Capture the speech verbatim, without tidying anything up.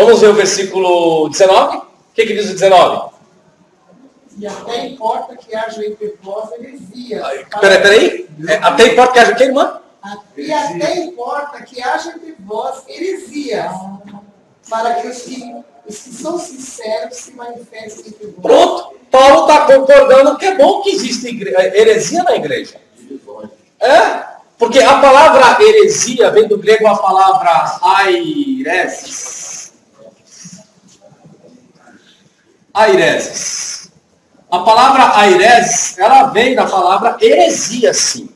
Vamos ver o versículo dezenove? O que, que diz o dezenove? E até importa que haja entre vós heresias. Peraí, peraí. É, até importa que haja o quê, irmã? E até importa que haja entre vós heresias, para que os que, os que são sinceros se manifestem entre vós. Pronto. Paulo está concordando que é bom que exista igre... heresia na igreja. É? Porque a palavra heresia vem do grego a palavra aireses. Aireses. A palavra aireses, ela vem da palavra heresia, sim.